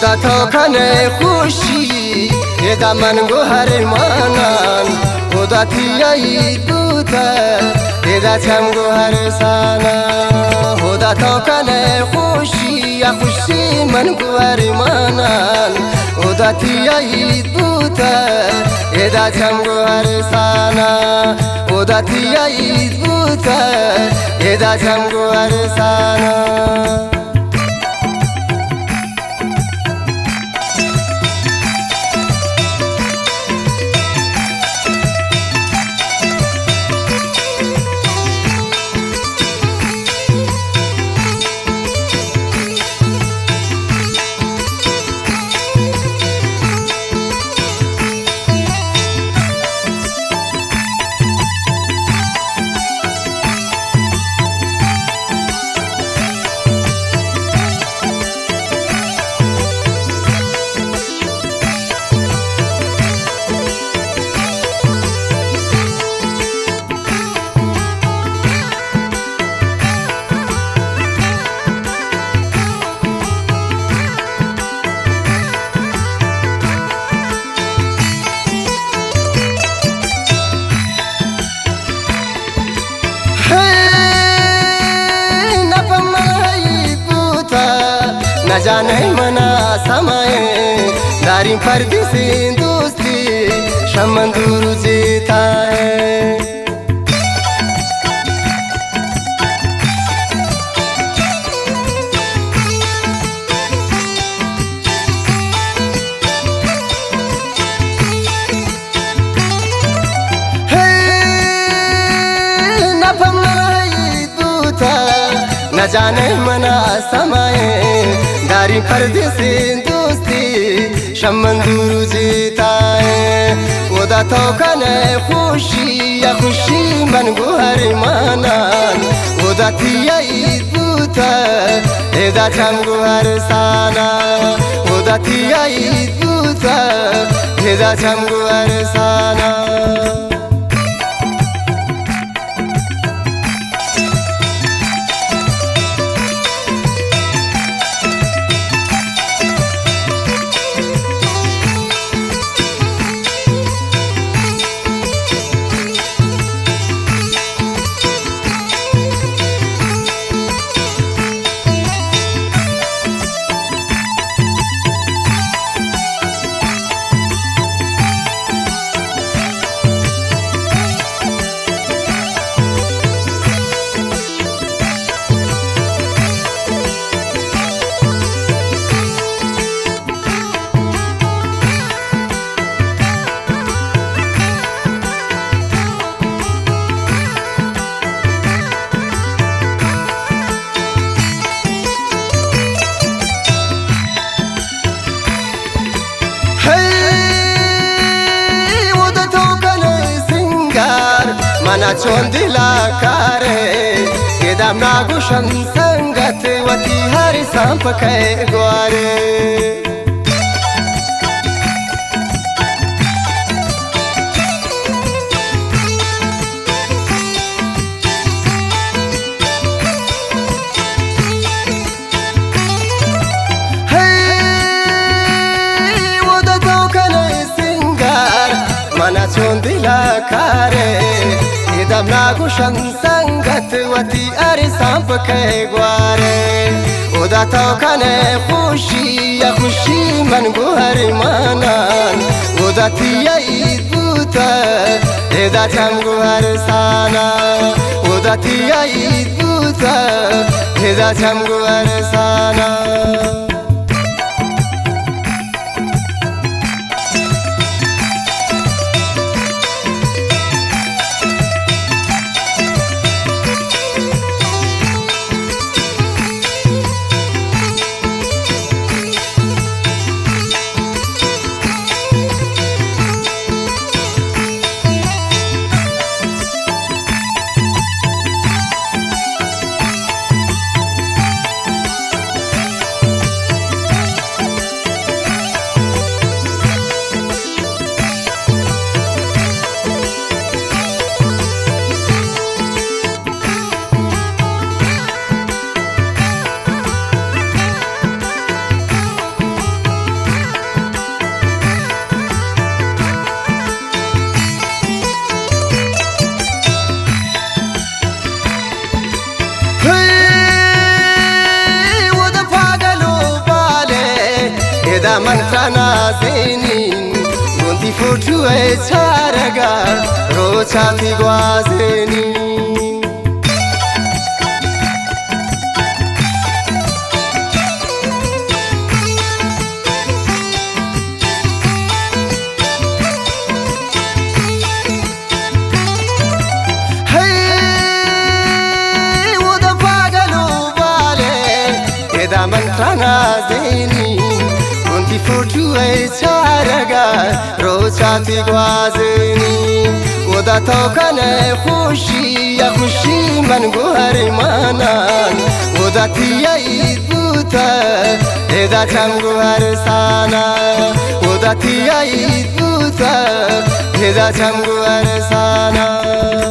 ودا تو کنه خوشی یدا من گوهر مانان ودا تیایی دوتا یدا چم گوهر سانا ودا تو کنه خوشی یا خوشی من گوهر مانان ودا تیایی دوتا یدا چم گوهر سانا ودا تیایی دوتا یدا چم گوهر سانا न जाने मना समय दारी परदेसी दोस्ती शमंदूर जीता है न जाने मना समय दारी परदेसी दोस्ती शमंदूर जीता है वदा तो कने खुशी या खुशी मन गुहर मानान वदा तियाई दूता एदा चम गुहर साना वदा तियाई दूता एदा चम गुहर साना mana chondila kare kedam nagu shan sangat wati hari sampakai gware mana chondila kare edam nagu shan sangat wati ari sampakai gware oda to kane khushi ya khushi man guhar manan oda tiyai duta eda cham guhar sana oda tiyai duta eda cham guhar sana إذا من تنا زينين كنتي فوتو إتشارجا روشاتي غوازينين من تنا زيني كنتي فوتو إتشارجا روشاتي غوازيني ودا توكان خوشي يا خوشي من غوهر مانان ودا تيا يدوتا إذا كان غوهر سانا ودا تيا يدوتا إذا كان غوهر سانا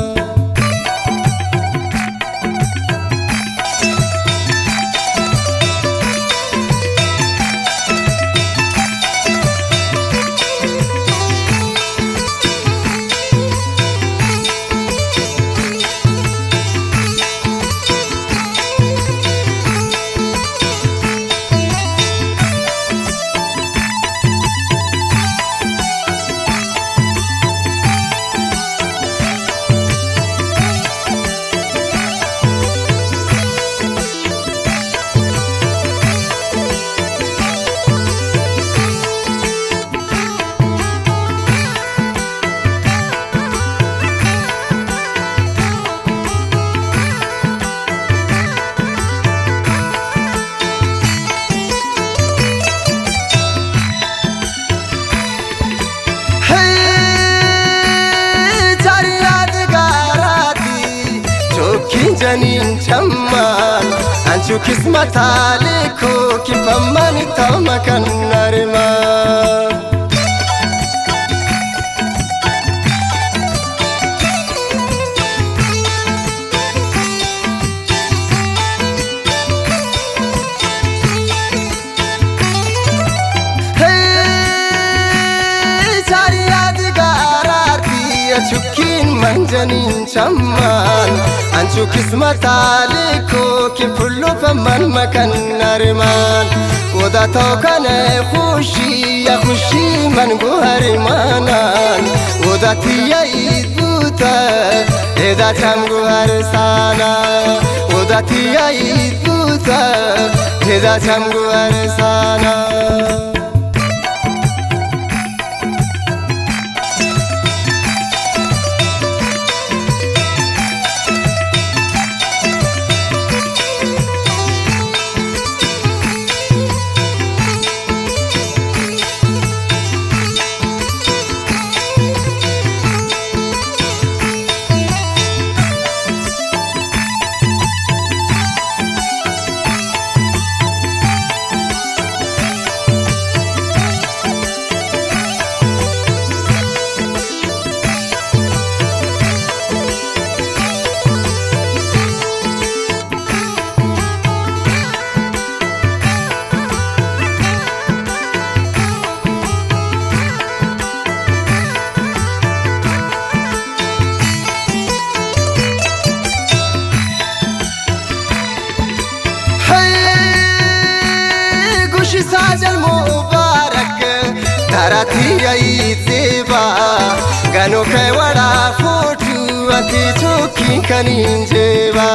جنين جمال أنشو كسمة عليكو كيف أماني تامك النرمان من جنين شمال أنشو كسمة عليكو كفلو فمن مكان نرمان ودا توكان خوشي يا خوشي من غوهر مانان ودا تيا يدوتا إذا كان غوهر سانا ودا تيا يدوتا إذا كان غوهر سانا ساجل مبارك تراتي يزيبا غانو كوارا فوتو أنتي توكي كنين جيبا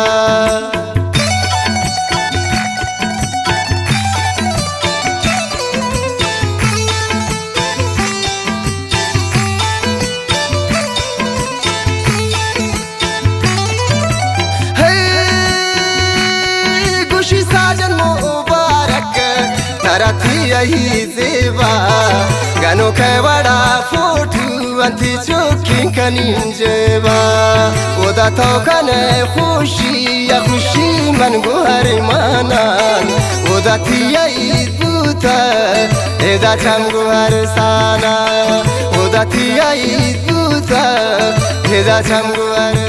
تراتي يزيبا غانو كوارا فوتو أنتي توكي كنين جيبا ودا توكان خوشي يا خوشي من غوهر مانان ودا تيا يدوتا إذا كان غوهر سانا ودا تيا يدوتا إذا كان غوهر